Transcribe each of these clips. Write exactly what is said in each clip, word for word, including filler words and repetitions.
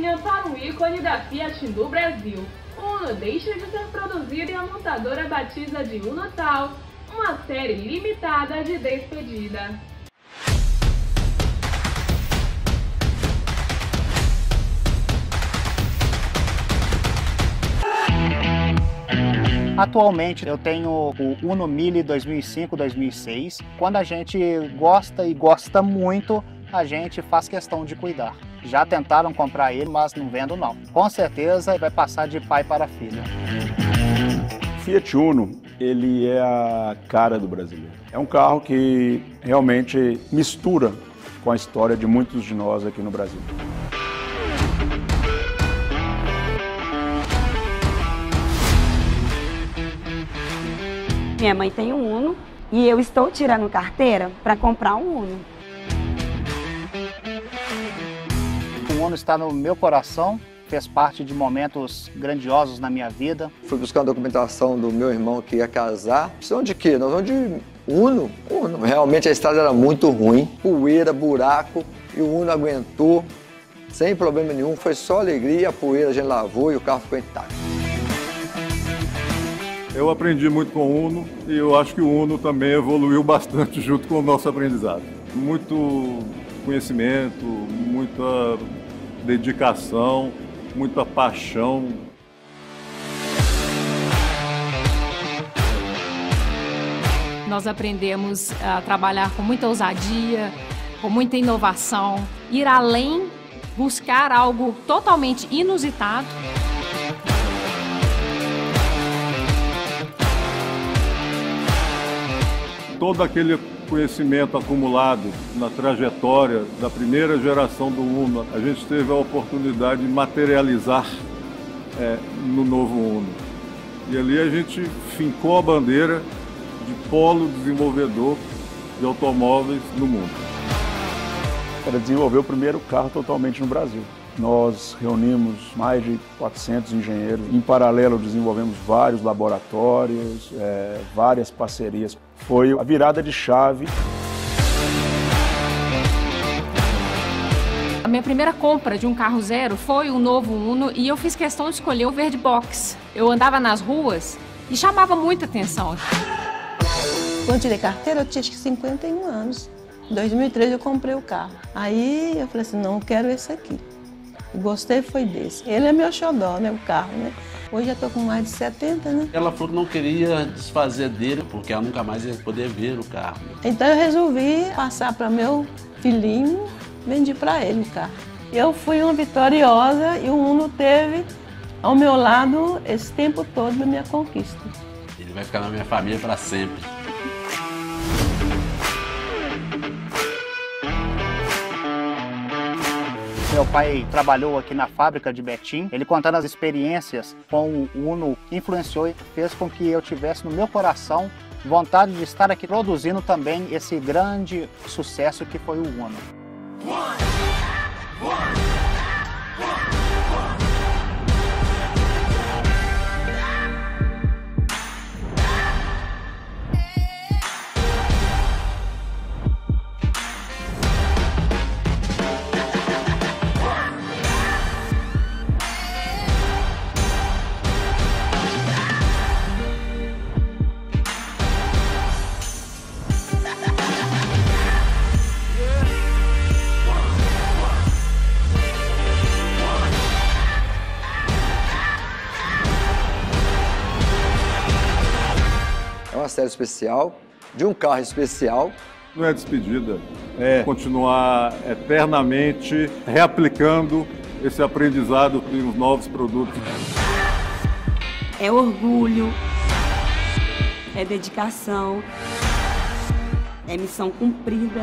caminha para um ícone da Fiat no Brasil. O Uno deixa de ser produzido e a montadora batiza de Uno Tal, uma série limitada de despedida. Atualmente eu tenho o Uno Mille dois mil e cinco, dois mil e seis. Quando a gente gosta e gosta muito, a gente faz questão de cuidar. Já tentaram comprar ele, mas não vendo não. Com certeza vai passar de pai para filho. Fiat Uno, ele é a cara do brasileiro. É um carro que realmente mistura com a história de muitos de nós aqui no Brasil. Minha mãe tem um Uno e eu estou tirando carteira para comprar um Uno. O Uno está no meu coração, fez parte de momentos grandiosos na minha vida. Fui buscar a documentação do meu irmão que ia casar. Precisam de quê? Nós vamos de Uno. Uno. Realmente a estrada era muito ruim, poeira, buraco, e o Uno aguentou sem problema nenhum. Foi só alegria, a poeira a gente lavou e o carro ficou intacto. Eu aprendi muito com o Uno e eu acho que o Uno também evoluiu bastante junto com o nosso aprendizado. Muito conhecimento, muita dedicação, muita paixão. Nós aprendemos a trabalhar com muita ousadia, com muita inovação, ir além, buscar algo totalmente inusitado. Todo aquele conhecimento acumulado na trajetória da primeira geração do Uno, a gente teve a oportunidade de materializar é, no novo Uno. E ali a gente fincou a bandeira de polo desenvolvedor de automóveis no mundo. Para desenvolver o primeiro carro totalmente no Brasil. Nós reunimos mais de quatrocentos engenheiros. Em paralelo, desenvolvemos vários laboratórios, é, várias parcerias. Foi a virada de chave. A minha primeira compra de um carro zero foi um novo Uno e eu fiz questão de escolher o verde box. Eu andava nas ruas e chamava muita atenção. Quando eu tirei carteira, eu tinha cinquenta e um anos. Em dois mil e três eu comprei o carro. Aí eu falei assim, não, eu quero esse aqui. Gostei foi desse. Ele é meu xodó, né, o carro, né? Hoje já tô com mais de setenta, né? Ela falou que não queria desfazer dele, porque ela nunca mais ia poder ver o carro. Então eu resolvi passar para meu filhinho, vendi para ele o carro. Eu fui uma vitoriosa e o Uno teve ao meu lado esse tempo todo da minha conquista. Ele vai ficar na minha família para sempre. Meu pai trabalhou aqui na fábrica de Betim. Ele contando as experiências com o Uno influenciou e fez com que eu tivesse no meu coração vontade de estar aqui produzindo também esse grande sucesso que foi o Uno. É uma série especial, de um carro especial. Não é despedida, é continuar eternamente reaplicando esse aprendizado nos novos produtos. É orgulho, é dedicação, é missão cumprida.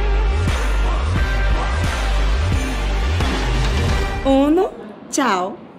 Uno, tchau.